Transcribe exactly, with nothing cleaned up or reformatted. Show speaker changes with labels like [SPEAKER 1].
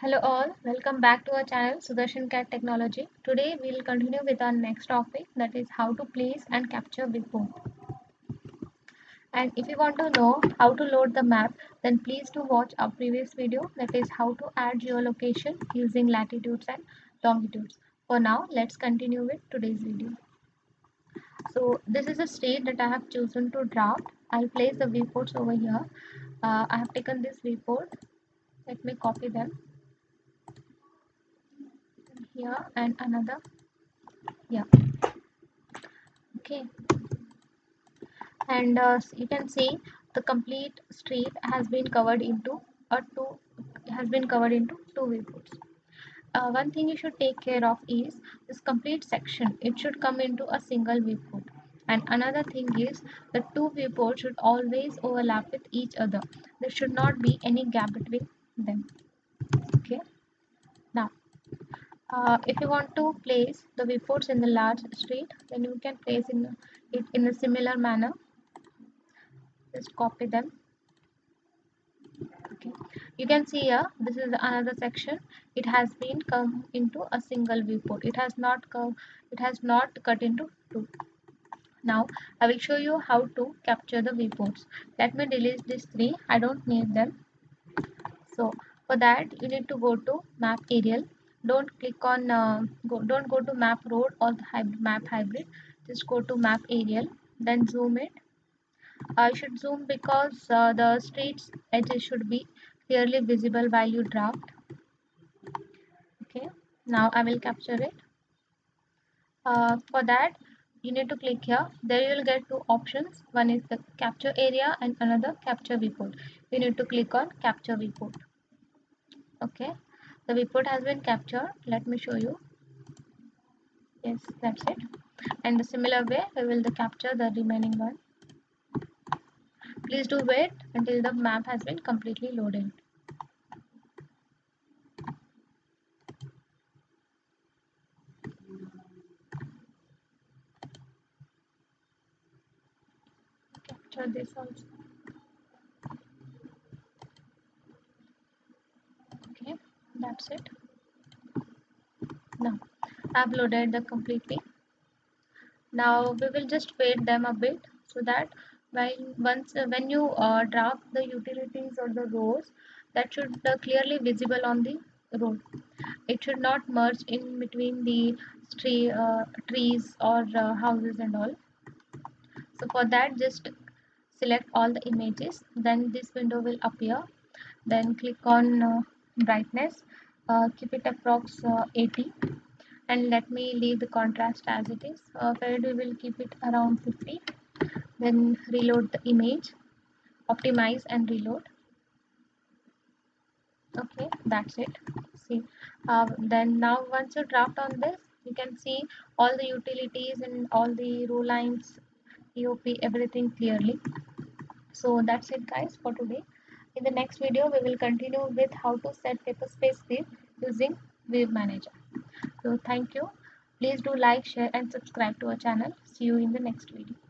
[SPEAKER 1] Hello all, welcome back to our channel Sudarshan Cat Technology. Today we will continue with our next topic, that is how to place and capture viewport. And if you want to know how to load the map, then please do watch our previous video, that is how to add geolocation using latitudes and longitudes. For now, let's continue with today's video. So this is a state that I have chosen to draft. I'll place the viewports over here. Uh, I have taken this viewport. Let me copy them here and another. Yeah, okay. And uh, you can see the complete street has been covered into a two has been covered into two viewports. Uh, one thing you should take care of is this complete section. It should come into a single viewport. And another thing is the two viewports should always overlap with each other. There should not be any gap between them. Okay. Now, uh, if you want to place the viewports in the large street, then you can place in it in a similar manner. Just copy them. Okay, you can see here this is another section. It has been come into a single viewport. It has not come it has not cut into two. Now I will show you how to capture the viewports. Let me delete these three. I don't need them. So for that you need to go to map aerial. Don't click on uh, go, don't go to map road or the hybrid, map hybrid. Just go to map aerial, then zoom it. I should zoom because uh, the street's edges should be clearly visible while you draft. Okay, now I will capture it. Uh, for that, you need to click here. There you will get two options. One is the capture area and another capture viewport. You need to click on capture viewport. Okay, the viewport has been captured. Let me show you. Yes, that's it. And the similar way, we will the capture the remaining one. Please do wait until the map has been completely loaded. Capture this also. Okay, that's it. Now I've loaded the completely. Now we will just wait them a bit so that when once uh, when you uh, draft the utilities or the rows, that should uh, clearly visible on the road. It should not merge in between the tree, uh, trees or uh, houses and all. So for that, just select all the images. Then this window will appear. Then click on uh, brightness. Uh, keep it approx uh, eighty. And let me leave the contrast as it is. Uh, Fed we will keep it around fifty. Then reload the image, optimize and reload. Okay, that's it. See, uh, then now once you draft on this, you can see all the utilities and all the row lines, E O P, everything clearly. So that's it, guys, for today. In the next video, we will continue with how to set paper space view using Wave Manager. So thank you. Please do like, share and subscribe to our channel. See you in the next video.